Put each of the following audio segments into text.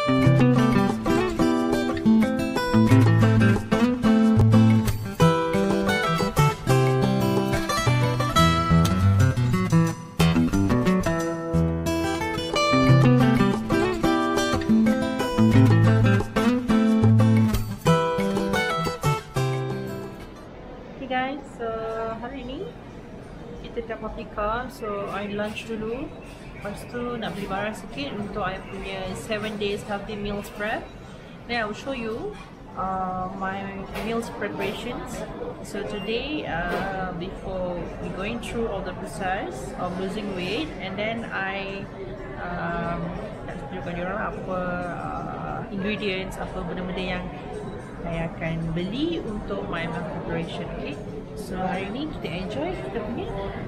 Guys, so hari ni kita dekat Paprika, so I lunch dulu. Lepas tu nak beli barang sikit untuk I punya 7 days healthy meals prep. Then I will show you my meals preparations. So today, before we going through all the process of losing weight, and then I nak tunjukkan diorang apa ingredients, apa benda-benda yang saya akan beli untuk my meal preparation. Okay, so hari ni kita enjoy kita punya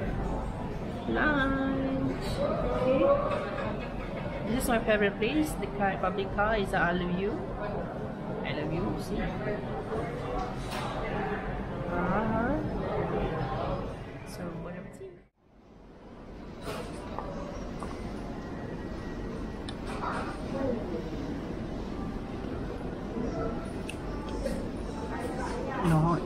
lunch. Okay, this is my favorite place dekat Paprika. Is I love you. I love you. See. So bon appétit. Not.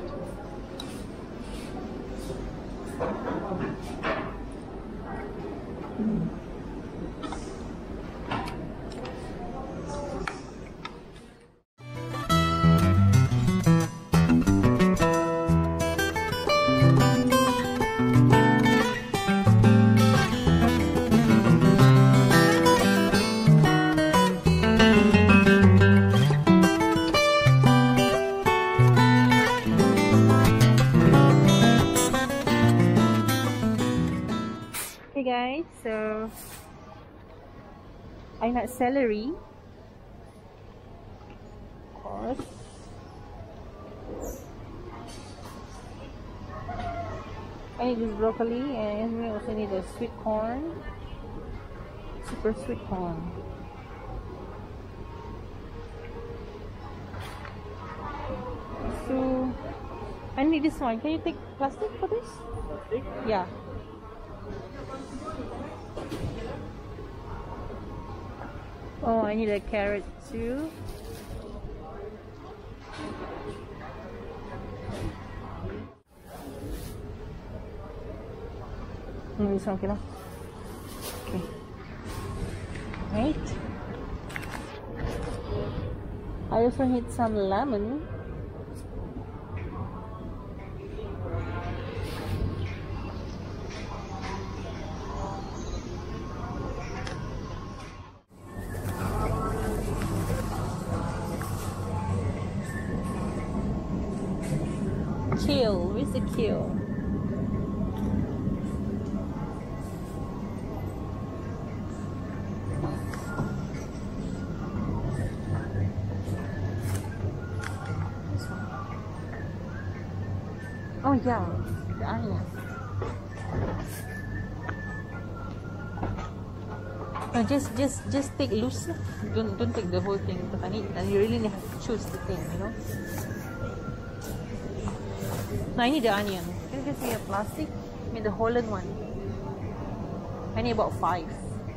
Guys, so I nak celery, of course. I need this broccoli, and we also need the sweet corn, super sweet corn. So I need this one. Can you take plastic for this? Plastic? Yeah. Oh, I need a carrot too. This one, okay, okay. Right. I also need some lemon. Kale, where's the kale? Oh yeah, the onion. No, just take loose. Don't take the whole thing. Because and you really have to choose the thing, you know. No, I need the onion. Can you just see a plastic? I mean the Holland one. I need about 5.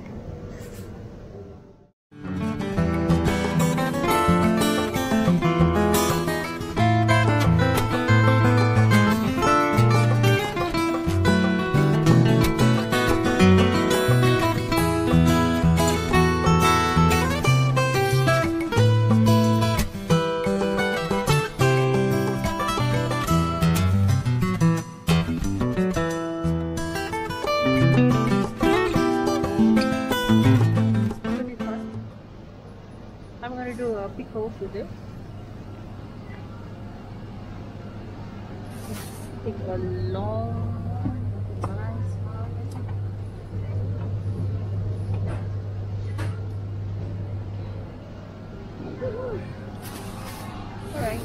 I'm gonna do a pickle with it. Take a long, nice alright.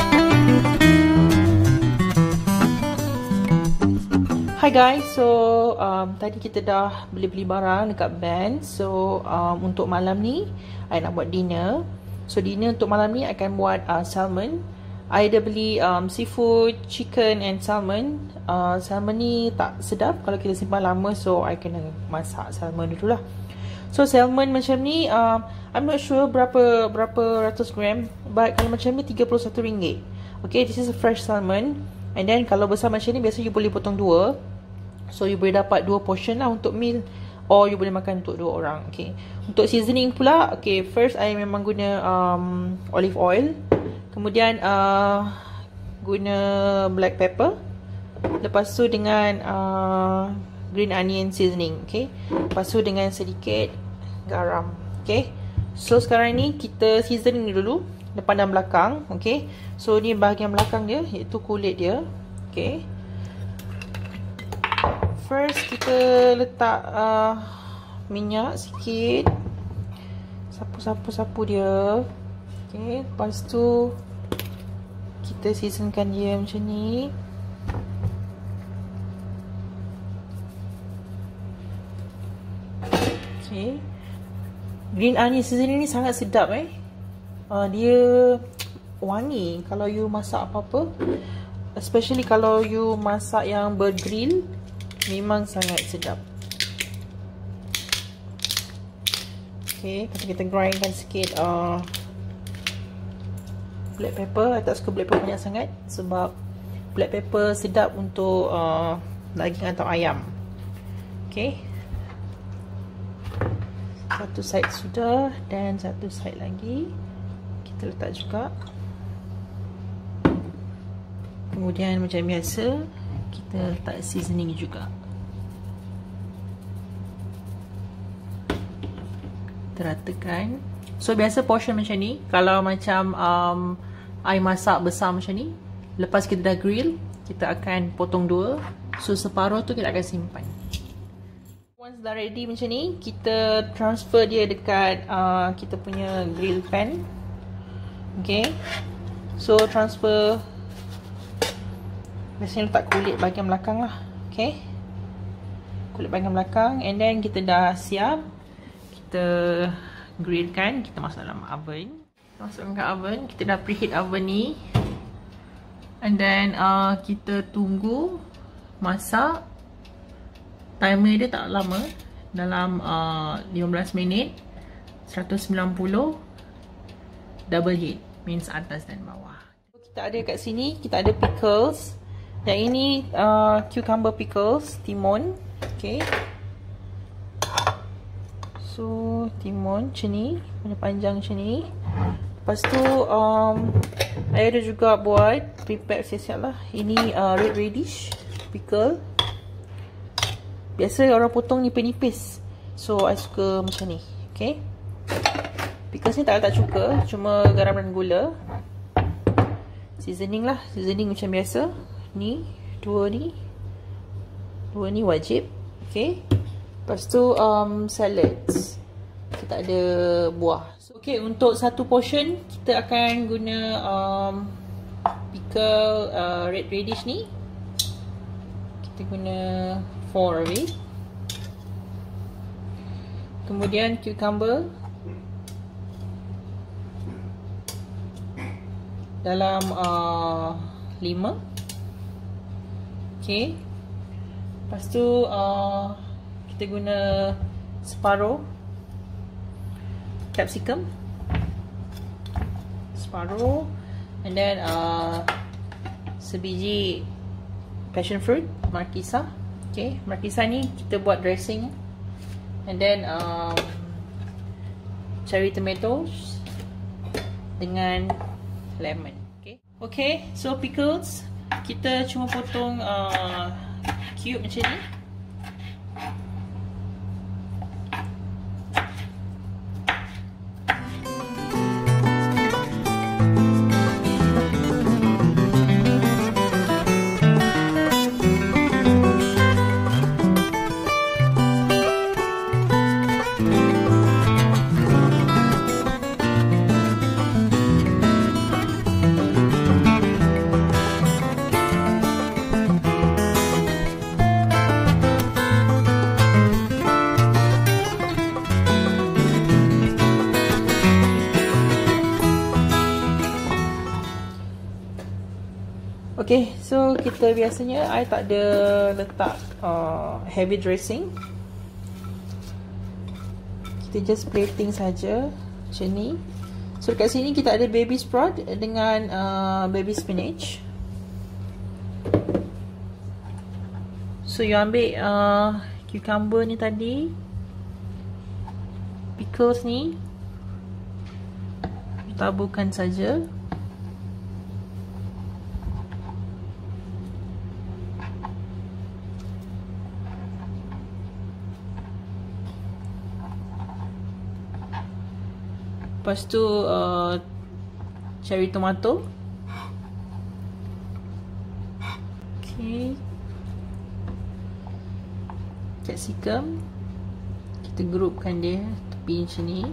Hi guys, so tadi kita dah beli barang dekat Ben. So untuk malam ni I nak buat dinner. So dinner untuk malam ni I akan buat salmon. I dah beli seafood, chicken and salmon. Salmon ni tak sedap kalau kita simpan lama, so I kena masak salmon dulu lah. So salmon macam ni I'm not sure berapa ratus gram, but kalau macam ni RM31. Okay, this is a fresh salmon. And then kalau besar macam ni biasa you boleh potong 2. So you boleh dapat 2 portion lah untuk meal, or you boleh makan untuk 2 orang. Okay, untuk seasoning pula, okay, first I memang guna olive oil. Kemudian guna black pepper. Lepas tu dengan green onion seasoning. Okay, lepas tu dengan sedikit garam. Okay, so sekarang ni kita seasoning dulu depan dan belakang. Okay, so ni bahagian belakang dia, iaitu kulit dia. Okay, first kita letak minyak sikit, sapu dia. Okay, lepas tu kita seasonkan dia macam ni. Okay, green onion seasoning ni sangat sedap dia wangi kalau you masak apa-apa, especially kalau you masak yang bergrill, memang sangat sedap. Okay, kita grindkan sikit black pepper. I tak suka black pepper banyak sangat sebab black pepper sedap untuk daging atau ayam. Okay, satu side sudah, dan satu side lagi kita letak juga. Kemudian macam biasa kita letak seasoning juga. Teratakan. So biasa portion macam ni. Kalau macam I masak besar macam ni, lepas kita dah grill, kita akan potong 2. So separuh tu kita akan simpan. Once dah ready macam ni, kita transfer dia dekat kita punya grill pan. Okay, so transfer. Biasanya letak kulit bahagian belakang lah. Okay, kulit bahagian belakang. And then kita dah siap, kita grillkan. Kita masuk dalam oven. Masukkan ke oven. Kita dah preheat oven ni. And then kita tunggu masak. Timer dia tak lama, dalam 15 minit. 190 double heat, means atas dan bawah. Kita ada kat sini, kita ada pickles. Yang ini cucumber pickles, timun. Okay, so timun macam ni, panjang macam ni. Lepas tu saya ada juga buat prepare siap-siap lah. Ini red radish pickle. Biasa orang potong nipis-nipis, so I suka macam ni. Okay, pickles ni tak letak cuka, cuma garam dan gula. Seasoning lah, seasoning macam biasa. Ni, dua ni wajib. Okay, lepas tu salads. Kita ada buah. So, okay, untuk satu portion kita akan guna pickle red radish ni. Kita guna 4 of it. Kemudian cucumber dalam 5. Okay, lepas tu kita guna separuh capsicum, separuh, and then sebiji passion fruit, markisa. Okay, markisa ni kita buat dressing. And then cherry tomatoes dengan lemon. Okay, so pickles kita cuma potong cube macam ni. Okay, so kita biasanya I tak ada letak heavy dressing. Kita just plating saja macam ni. So dekat sini kita ada baby sprout dengan baby spinach. So you ambil cucumber ni tadi, pickles ni, you taburkan saja. Lepas tu cherry tomato. Okay. Capsicum. Kita groupkan dia tepi macam ni.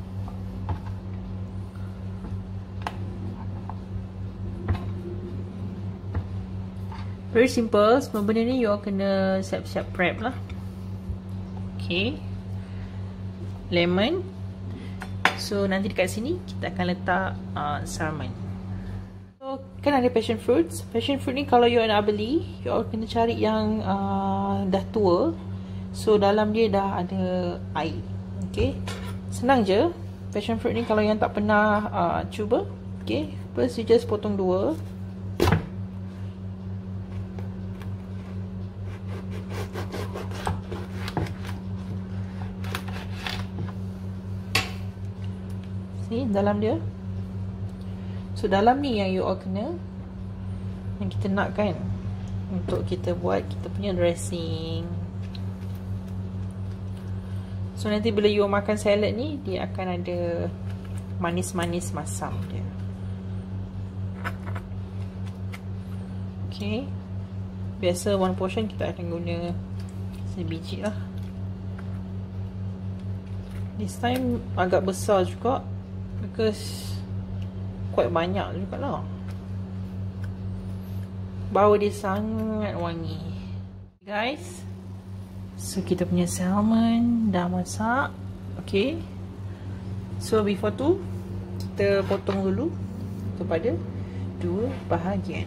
Very simple. Semua benda ni you all kena siap-siap prep lah. Okay. Lemon. So nanti dekat sini kita akan letak salmon. So kan ada passion fruits. Passion fruit ni kalau you nak beli, you all kena cari yang dah tua. So dalam dia dah ada air. Okay, senang je. Passion fruit ni kalau yang tak pernah cuba, okay, first you just potong dua. Ni dalam dia. So dalam ni yang you all kena, yang kita nak kan, untuk kita buat kita punya dressing. So nanti bila you all makan salad ni, dia akan ada manis-manis masam dia. Okay. Biasa one portion kita akan guna sebiji lah. This time agak besar juga, because quite banyak juga lah. Bau dia sangat wangi. Guys, so kita punya salmon dah masak. Okay, so before tu kita potong dulu kepada dua bahagian.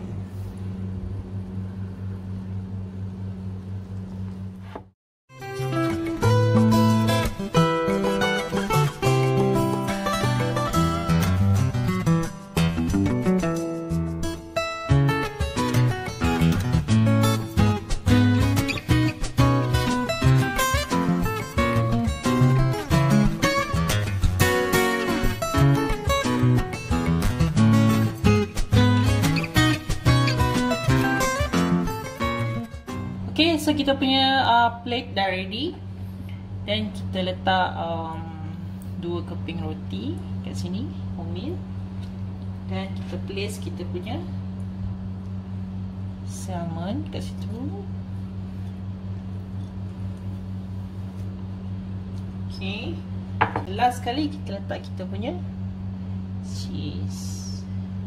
Okay, so kita punya plate dah ready. Dan kita letak dua keping roti kat sini, wholemeal. Dan kita place kita punya salmon kat situ. Okay, last sekali kita letak kita punya cheese.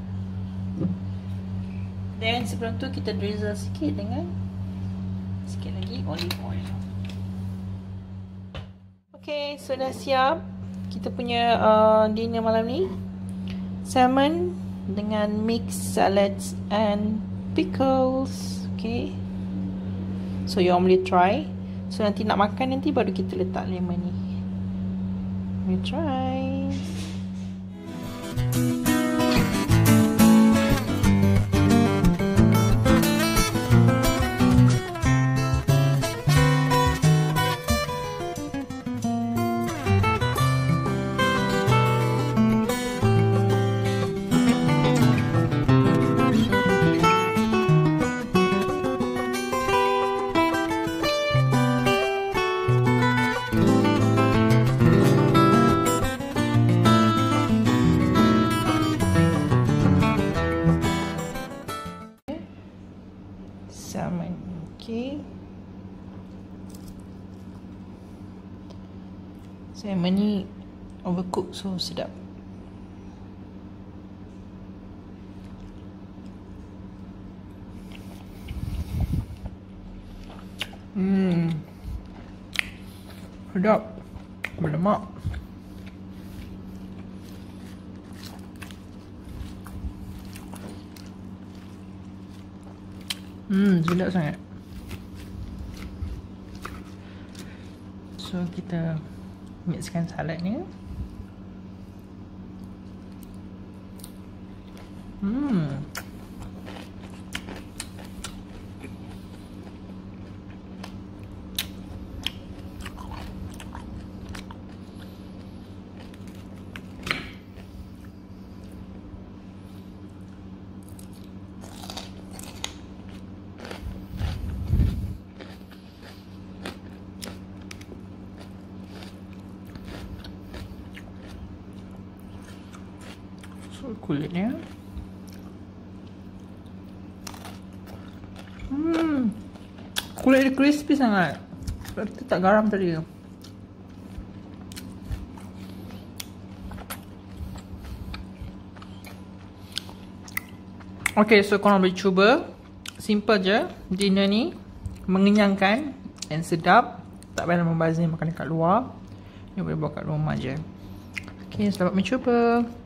Dan sebelum tu kita drizzle sikit dengan sikit lagi olive oil. Okay, so dah siap kita punya dinner malam ni. Salmon dengan mixed salads and pickles. Okay, so you all boleh try. So nanti nak makan nanti baru kita letak lemon ni. You try. Salmon. Okay, salmon ni overcook, so sedap. Sedap, berlemak. Sedap sangat. So kita mixkan salad ni. So kulitnya. Kulit dia crispy sangat. Kita tak garam tadi. Okay, so korang boleh cuba. Simple je. Dinner ni mengenyangkan dan sedap. Tak payah membazir makan dekat luar. Ni boleh buat kat rumah je. Okay, selamat mencuba.